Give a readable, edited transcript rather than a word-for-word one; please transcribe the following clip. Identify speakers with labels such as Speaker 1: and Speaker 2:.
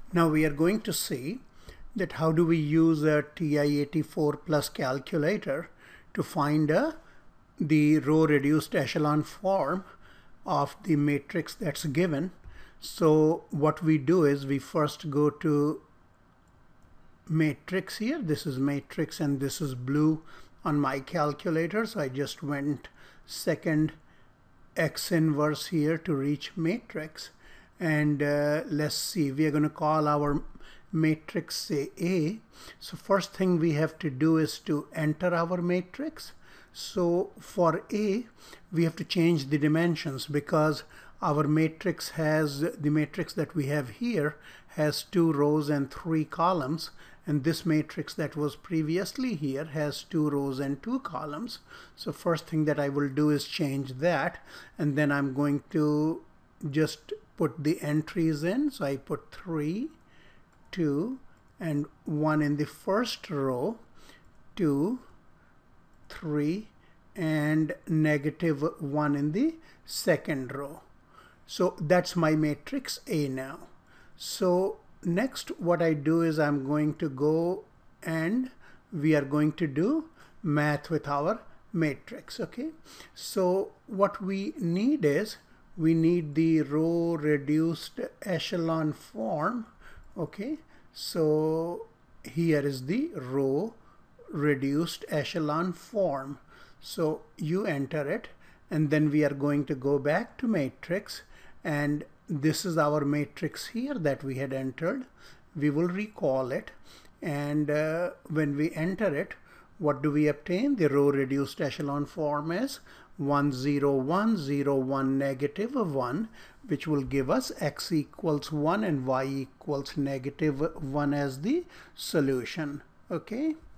Speaker 1: Now we are going to see that how do we use a TI84 plus calculator to find the row reduced echelon form of the matrix that's given. So what we do is we first go to matrix here. This is matrix and this is blue on my calculator. So I just went second X inverse here to reach matrix. And let's see, we are going to call our matrix say A. So first thing we have to do is to enter our matrix. So for A, we have to change the dimensions because our matrix has, the matrix that we have here has 2 rows and 3 columns. And this matrix that was previously here has 2 rows and 2 columns. So first thing that I will do is change that. And then I'm going to just put the entries in. So I put 3, 2, and 1 in the first row, 2, 3, and -1 in the second row. So that's my matrix A now. So next what I do is I'm going to go and we are going to do math with our matrix. Okay, so what we need is we need the row reduced echelon form. Okay, so here is the row reduced echelon form. So you enter it and then we are going to go back to matrix, and this is our matrix here that we had entered. We will recall it, and when we enter it, what do we obtain? The row reduced echelon form is 1 0 1 0 1 -1, which will give us x equals 1 and y equals -1 as the solution. Okay.